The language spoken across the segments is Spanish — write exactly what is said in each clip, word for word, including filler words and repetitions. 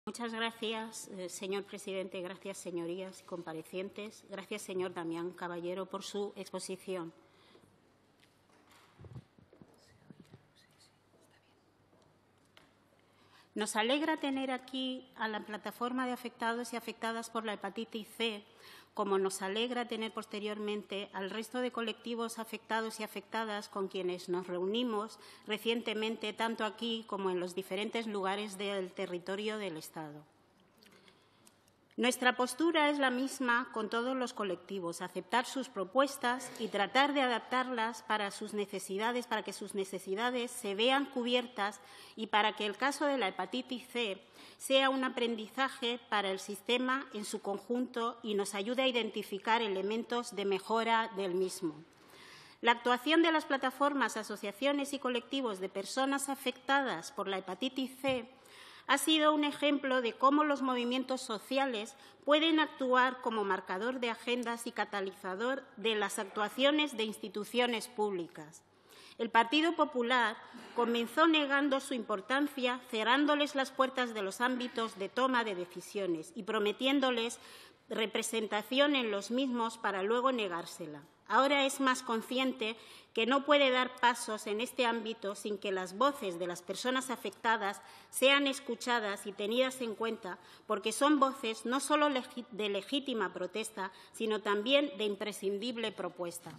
Muchas gracias, eh, señor presidente. Gracias, señorías y comparecientes. Gracias, señor Damián Caballero, por su exposición. Nos alegra tener aquí a la plataforma de afectados y afectadas por la hepatitis C, como nos alegra tener posteriormente al resto de colectivos afectados y afectadas con quienes nos reunimos recientemente, tanto aquí como en los diferentes lugares del territorio del Estado. Nuestra postura es la misma con todos los colectivos, aceptar sus propuestas y tratar de adaptarlas para sus necesidades, para que sus necesidades se vean cubiertas y para que el caso de la hepatitis C sea un aprendizaje para el sistema en su conjunto y nos ayude a identificar elementos de mejora del mismo. La actuación de las plataformas, asociaciones y colectivos de personas afectadas por la hepatitis C ha sido un ejemplo de cómo los movimientos sociales pueden actuar como marcador de agendas y catalizador de las actuaciones de instituciones públicas. El Partido Popular comenzó negando su importancia, cerrándoles las puertas de los ámbitos de toma de decisiones y prometiéndoles representación en los mismos para luego negársela. Ahora es más consciente que no puede dar pasos en este ámbito sin que las voces de las personas afectadas sean escuchadas y tenidas en cuenta, porque son voces no solo de legítima protesta, sino también de imprescindible propuesta.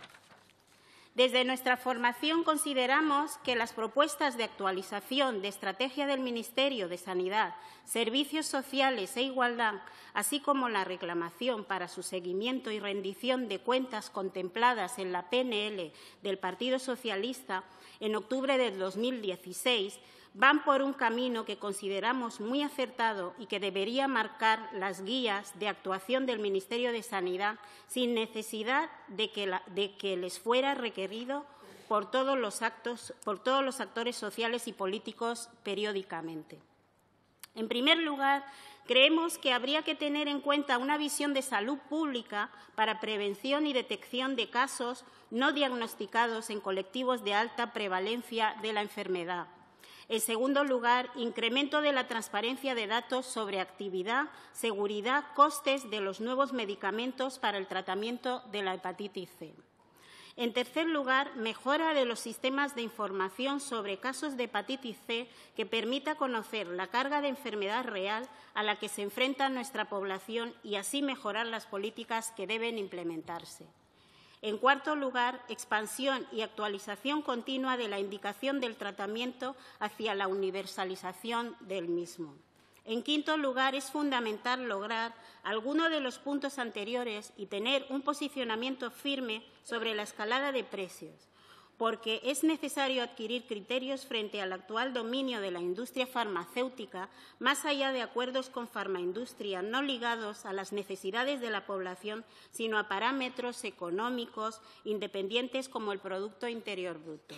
Desde nuestra formación consideramos que las propuestas de actualización de estrategia del Ministerio de Sanidad, Servicios Sociales e Igualdad, así como la reclamación para su seguimiento y rendición de cuentas contempladas en la P N L del Partido Socialista en octubre de dos mil dieciséis, van por un camino que consideramos muy acertado y que debería marcar las guías de actuación del Ministerio de Sanidad sin necesidad de que, la, de que les fuera requerido por todos los actos, por todos los actores sociales y políticos periódicamente. En primer lugar, creemos que habría que tener en cuenta una visión de salud pública para prevención y detección de casos no diagnosticados en colectivos de alta prevalencia de la enfermedad. En segundo lugar, incremento de la transparencia de datos sobre actividad, seguridad, costes de los nuevos medicamentos para el tratamiento de la hepatitis C. En tercer lugar, mejora de los sistemas de información sobre casos de hepatitis C que permita conocer la carga de enfermedad real a la que se enfrenta nuestra población y así mejorar las políticas que deben implementarse. En cuarto lugar, expansión y actualización continua de la indicación del tratamiento hacia la universalización del mismo. En quinto lugar, es fundamental lograr alguno de los puntos anteriores y tener un posicionamiento firme sobre la escalada de precios, porque es necesario adquirir criterios frente al actual dominio de la industria farmacéutica, más allá de acuerdos con farmaindustria no ligados a las necesidades de la población, sino a parámetros económicos independientes como el Producto Interior Bruto.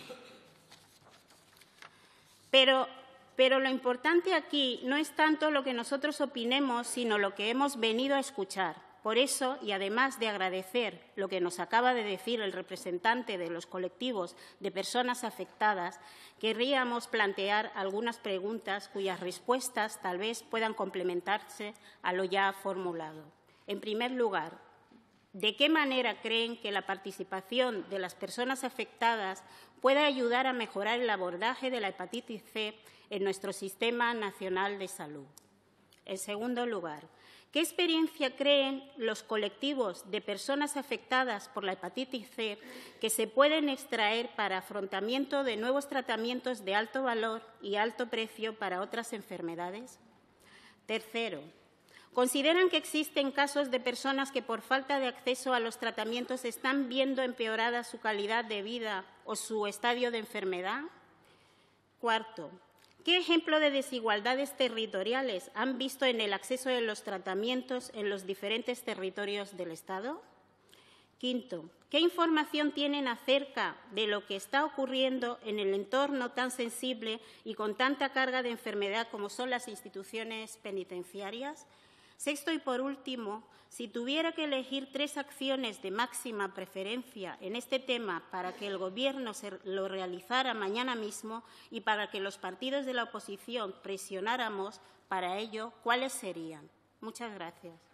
Pero, pero lo importante aquí no es tanto lo que nosotros opinemos, sino lo que hemos venido a escuchar. Por eso, y además de agradecer lo que nos acaba de decir el representante de los colectivos de personas afectadas, querríamos plantear algunas preguntas cuyas respuestas tal vez puedan complementarse a lo ya formulado. En primer lugar, ¿de qué manera creen que la participación de las personas afectadas puede ayudar a mejorar el abordaje de la hepatitis C en nuestro Sistema Nacional de Salud? En segundo lugar, ¿qué experiencia creen los colectivos de personas afectadas por la hepatitis C que se pueden extraer para afrontamiento de nuevos tratamientos de alto valor y alto precio para otras enfermedades? Tercero, ¿consideran que existen casos de personas que por falta de acceso a los tratamientos están viendo empeorada su calidad de vida o su estadio de enfermedad? Cuarto, ¿qué ejemplo de desigualdades territoriales han visto en el acceso de los tratamientos en los diferentes territorios del Estado? Quinto, ¿qué información tienen acerca de lo que está ocurriendo en el entorno tan sensible y con tanta carga de enfermedad como son las instituciones penitenciarias? Sexto y por último, si tuviera que elegir tres acciones de máxima preferencia en este tema para que el Gobierno se lo realizara mañana mismo y para que los partidos de la oposición presionáramos para ello, ¿cuáles serían? Muchas gracias.